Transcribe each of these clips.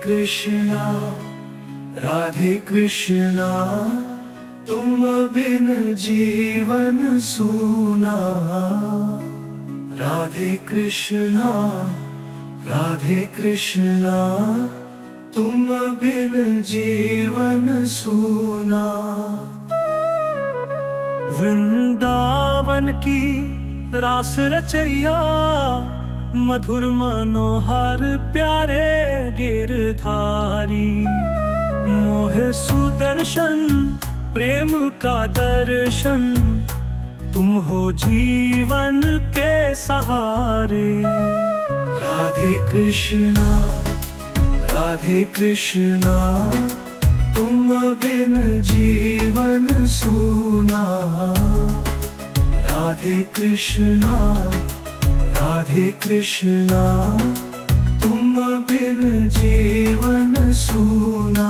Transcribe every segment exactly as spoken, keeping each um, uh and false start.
कृष्णा राधे कृष्णा, तुम बिन जीवन सूना। राधे कृष्णा राधे कृष्णा, तुम बिन जीवन सूना। वृंदावन की रास रचैया, मधुर मनोहर प्यारे गिरधारी। मोह सुदर्शन प्रेम का दर्शन, तुम हो जीवन के सहारे। राधे कृष्णा राधे कृष्णा, तुम बिन जीवन सूना। राधे कृष्णा राधे कृष्णा, तुम बिन जीवन सूना।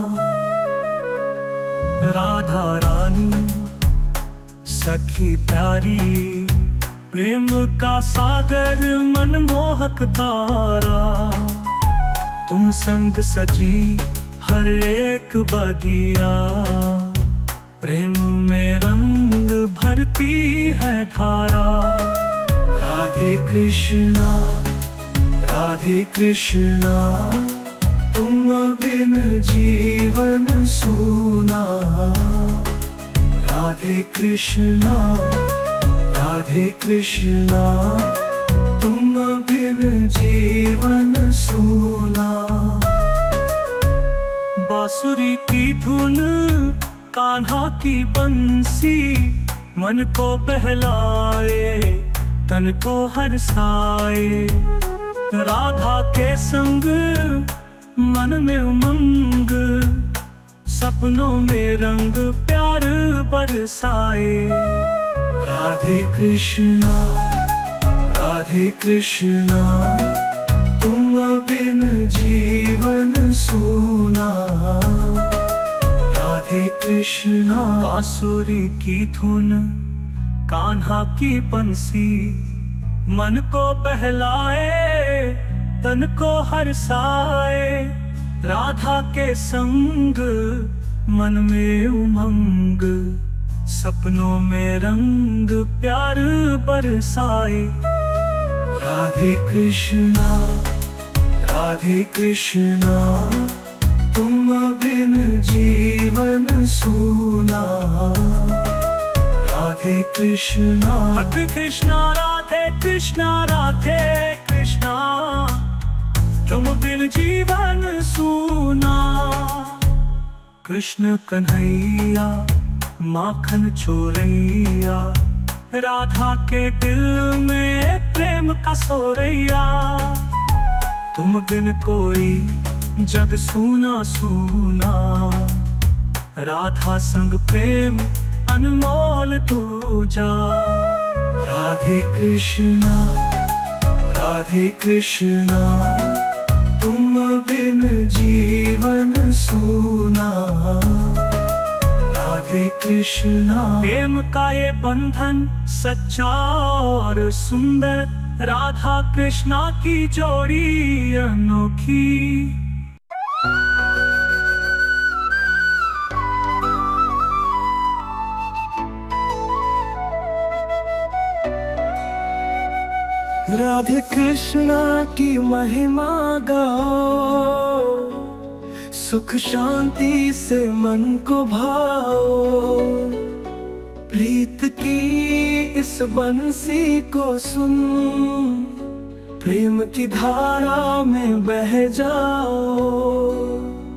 राधा रानी सखी प्यारी, प्रेम का सागर मनमोहक धारा। तुम संग सजी हर एक बगिया, प्रेम में रंग भरती है धारा। राधे कृष्णा राधे कृष्णा, तुम बिन जीवन सूना। राधे कृष्णा राधे कृष्णा, तुम बिन जीवन सूना। बांसुरी की धुन कान्हा की बंसी, मन को बहलाए तन को हर्षाए। राधा के संग मन में उमंग, सपनों में रंग प्यार बरसाए। राधे कृष्णा राधे कृष्णा, तुम बिन जीवन सूना। राधे कृष्णा बांसुरी की धुन कान्हा की बंसी, मन को बहलाए तन को हर्षाए। राधा के संग मन में उमंग, सपनों में रंग प्यार बरसाए। राधे कृष्णा राधे कृष्णा, तुम बिन जीवन सूना। राधे कृष्णा राधे कृष्णा राधे कृष्णा राधे कृष्णा, तुम बिन जीवन सूना। कृष्ण कन्हैया माखन चोरैया, राधा के दिल में प्रेम का सोरैया। तुम बिन कोई जग सूना सूना, राधा संग प्रेम अनमोल दूजा। राधे कृष्णा राधे कृष्णा, तुम बिन जीवन सूना। राधे कृष्णा प्रेम का ये बंधन सच्चा और सुंदर, राधा कृष्णा की जोड़ी अनोखी। राधे कृष्णा की महिमा गाओ, सुख शांति से मन को भाओ। प्रीत की इस बंसी को सुन, प्रेम की धारा में बह जाओ।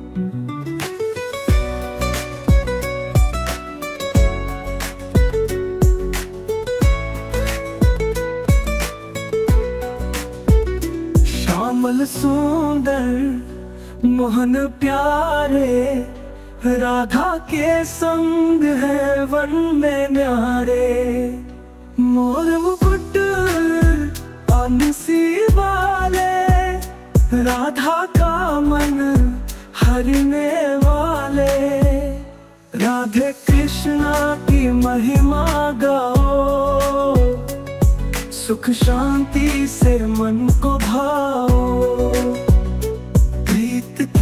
श्यामल सुंदर मोहन प्यारे, राधा के संग है वन में न्यारे। मोर मुकुट बंसी वाले, राधा का मन हरने वाले। राधे कृष्णा की महिमा गाओ, सुख शांति से मन को भाओ। प्रीत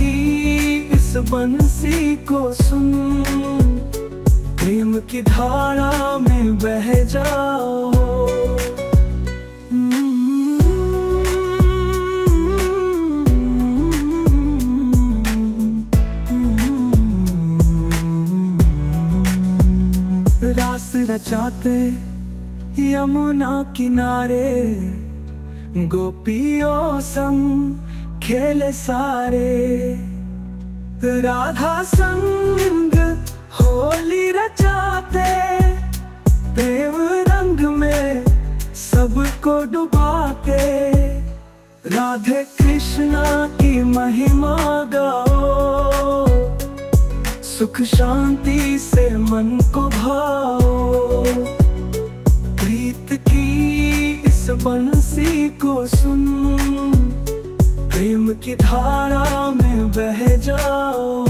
इस बंसी को सुन, प्रेम की धारा में बह जाओ। रास रचाते यमुना किनारे, गोपियों संग खेले सारे। राधा संग होली रचाते, प्रेम रंग में सबको डुबाते। राधे कृष्णा की महिमा गाओ, सुख शांति से मन को भाओ। प्रीत की इस बंसी को सुन, प्रेम की धारा में बह जाओ।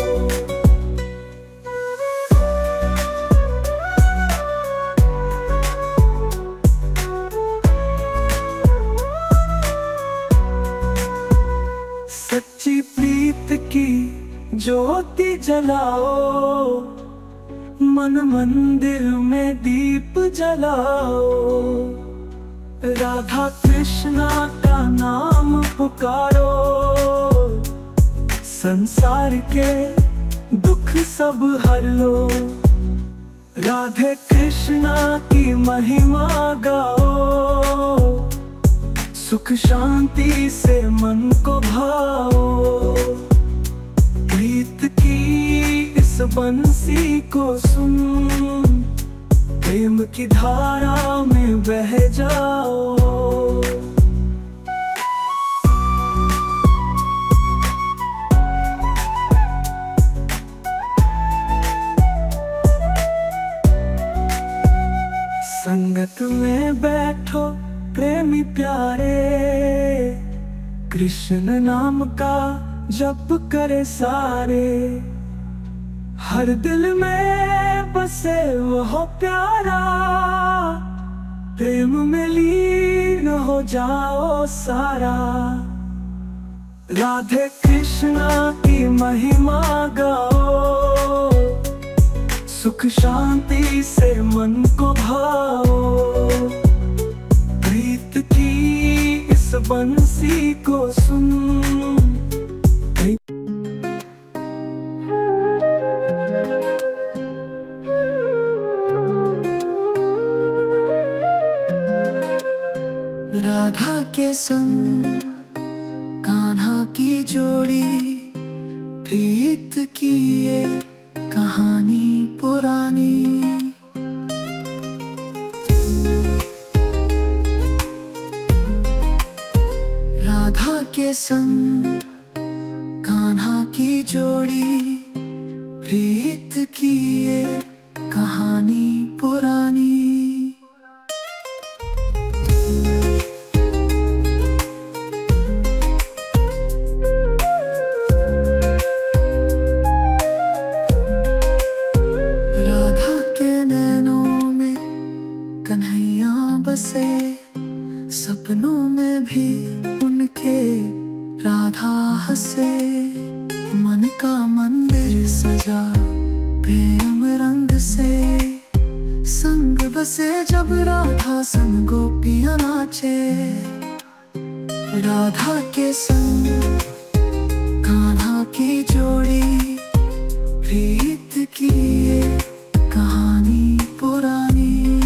सच्ची प्रीत की ज्योति जलाओ, मन मंदिर में दीप जलाओ। राधा कृष्णा का नाम पुकारो, संसार के दुख सब हर लो। राधे कृष्णा की महिमा गाओ, सुख शांति से मन को भाओ। प्रीत की इस बंसी को सुन, प्रेम की धारा में बह जाओ। संगत में बैठो प्रेमी प्यारे, कृष्ण नाम का जप करे सारे। हर दिल में बसे वो प्यारा, प्रेम में लीन हो जाओ सारा। राधे कृष्णा की महिमा गाओ, सुख शांति से मन को भाओ। प्रीत की इस बंसी को सुन, राधा के संग कान्हा की जोड़ी। प्रीत की ये कहानी पुरानी। राधा के संग कान्हा की जोड़ी। प्रीत की ये कहानी पुरानी। सपनों में भी उनके राधा हंसे। मन का मंदिर सजा प्रेम रंग से। संग बसे जब राधा संग गोपियां नाचे। राधा के संग कान्हा की जोड़ी। प्रीत की ये कहानी पुरानी।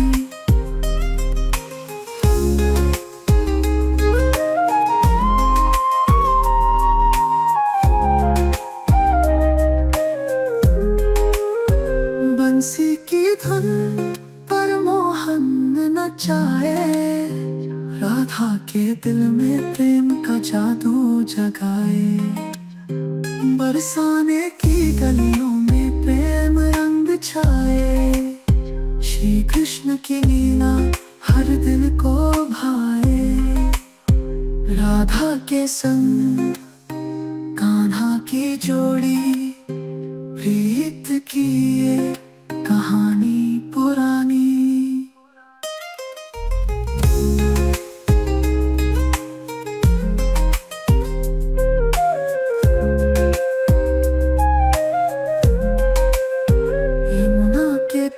बंसी की धुन पर मोहन नचाए। राधा के दिल में प्रेम का जादू जगाए। बरसाने की गलियों में प्रेम रंग छाए। श्री कृष्ण की लीला हर दिल को भाए। राधा के संग कान्हा की जोड़ी। प्रीत की ये कहानी पुरानी।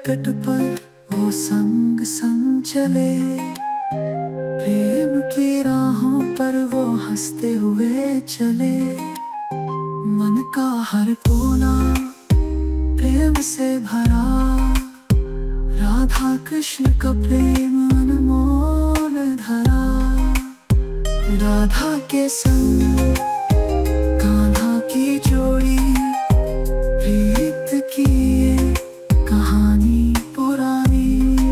तट पर वो संग संग चले, प्रेम की राहों पर वो हंसते हुए चले। मन का हर कोना प्रेम से भरा, राधा कृष्ण का प्रेम अनमोल धरा। राधा के संग कान्हा की जोड़ी, प्रीत की ये कहानी पुरानी।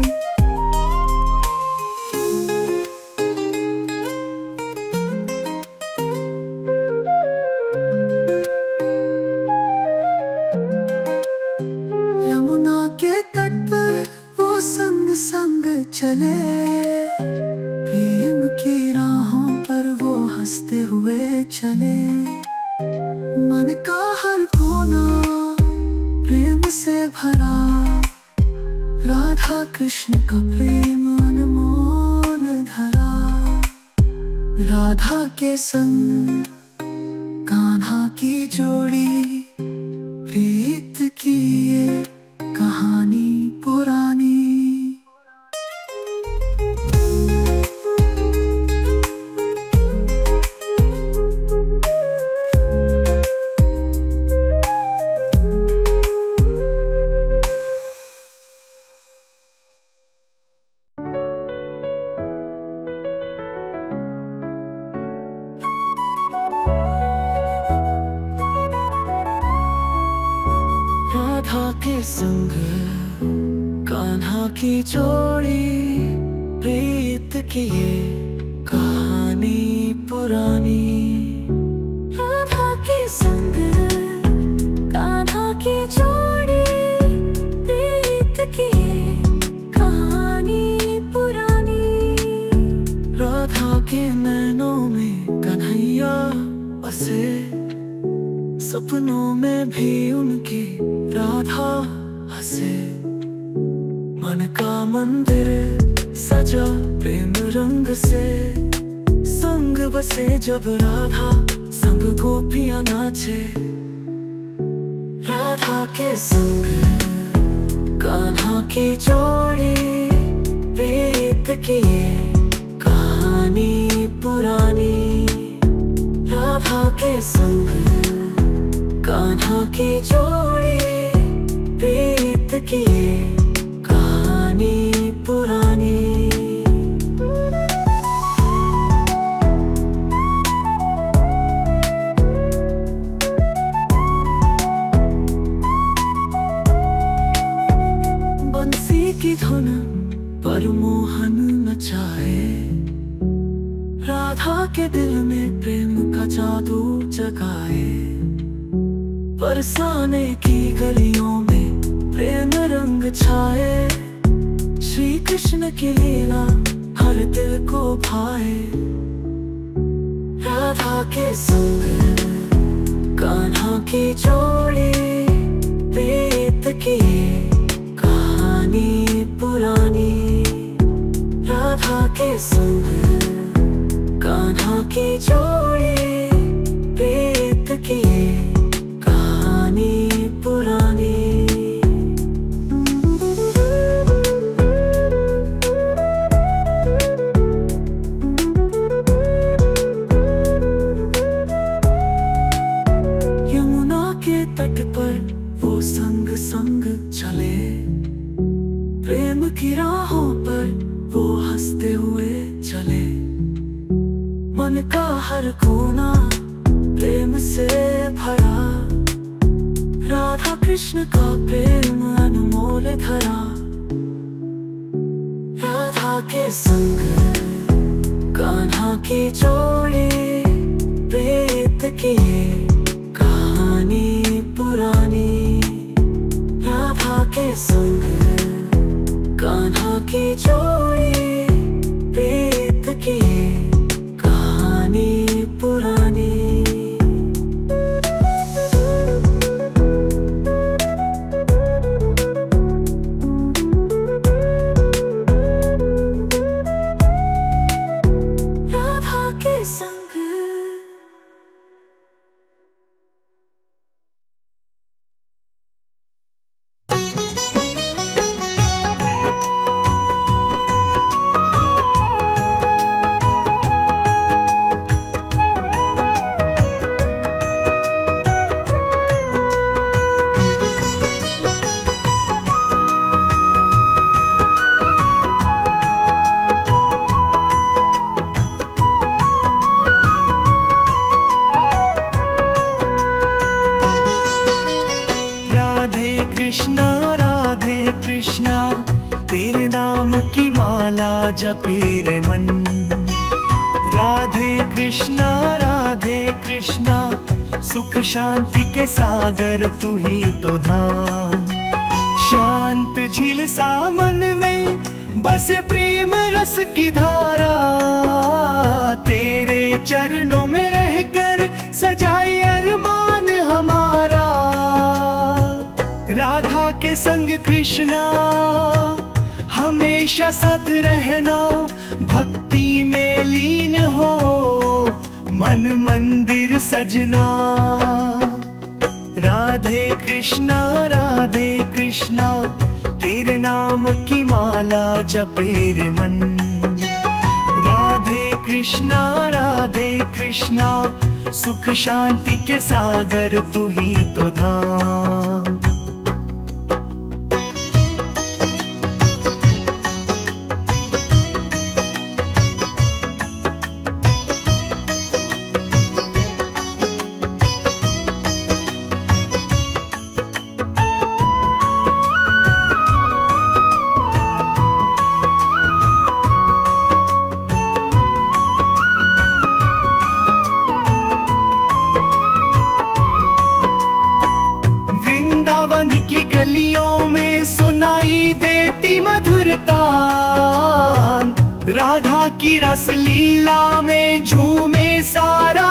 यमुना के तट पर वो संग संग चले, प्रेम की राहों पर वो हंसते हुए चले। मन का हर कोना प्रेम से भरा, राधा कृष्ण का प्रेम अनमोल धरा। राधा के संग कान्हा की जोड़ी, प्रीत की ये कहानी पुरानी। राधा के संग कान्हा की जोड़ी, प्रीत की ये कहानी पुरानी। राधा के संग कान्हा की जोड़ी, प्रीत की ये कहानी पुरानी। राधा के नैनों में कन्हैया बसे, सपनों में भी उनकी राधा हंसे। मन का मंदिर सजा प्रेम रंग से, संग बसे जब राधा संग गोपियां नाचे। राधा के संग कान्हा की जोड़ी, प्रीत की ये कहानी पुरानी। राधा के संग कान्हा की जोड़ी, प्रीत की ये कहानी पुरानी। बंसी की धुन पर मोहन नचाए, राधा के दिल में प्रेम का जादू जगाए। बरसाने की गलियों में प्रेम रंग छाए, श्री कृष्ण की लीला हर दिल को भाए। राधा के संग कान्हा की जोड़ी, प्रीत की ये कहानी पुरानी। राधा के संग कान्हा की जोड़ी, प्रीत की ये कहानी पुरानी। यमुना के तट पर वो संग संग चले, प्रेम की राहों पर वो हंसते हुए चले। मन का हर कोना प्रेम से भरा, राधा कृष्ण का प्रेम अनमोल धरा। राधा के संग कान्हा की जोड़ी, प्रीत की ये कहानी पुरानी। राधा के संग कान्हा की जोड़ी, प्रीत की ये कहानी पुरानी। माला जपे रे मन। राधे कृष्णा राधे कृष्णा, सुख शांति के सागर तू ही तो धाम। शांत झील सामन में बसे प्रेम रस की धारा, तेरे चरणों में रहकर सजाए अरमान हमारा। राधा के संग कृष्णा हमेशा साथ रहना, भक्ति में लीन हो मन मंदिर सजना। राधे कृष्णा राधे कृष्णा, तेरे नाम की माला जपे रे मन। राधे कृष्णा राधे कृष्णा, सुख शांति के सागर तू ही तो धाम। वृंदावन की गलियों में सुनाई देती मधुरता, राधा की रस लीला में झूमे सारा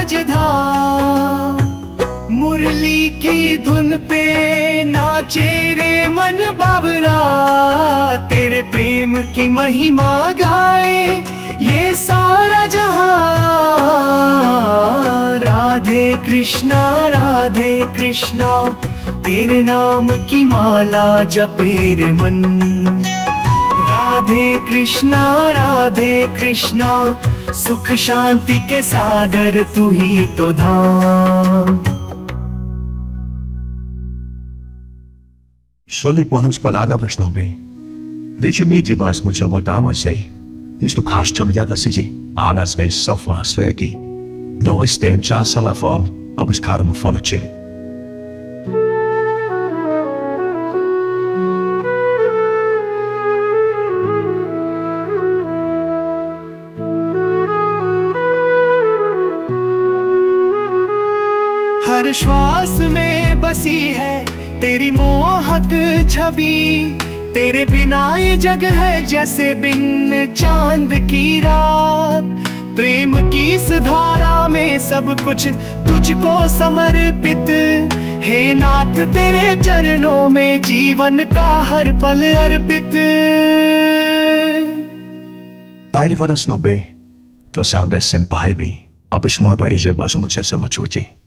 ब्रजधाम। मुरली की धुन पे नाचे रे मन बाबरा, तेरे प्रेम की महिमा गाए ये सारा जहां। राधे कृष्णा राधे कृष्णा, तेरे नाम की माला जपे रे मन। राधे कृष्णा राधे कृष्णा, सुख शांति के सागर तू ही तो धाम। Sulit mo ang palagabas ng bay. Di siya may dibas mo siya magtama siya. Isto custom yata siya. Anas may sofa swagi. No stand siya sa lafon. Abis kara mo fona siya. हर श्वास में बसी है तेरी मोहक छवि, तेरे बिना ये जग है जैसे बिन चांद की रात। प्रेम की इस धारा में सब कुछ तुझको समर्पित, हे नाथ तेरे चरणों में जीवन का हर पल अर्पित। Tayo fa ng snobe. To sound as senpai bi. Abis mo ba isip ba sa magsasama chuchi?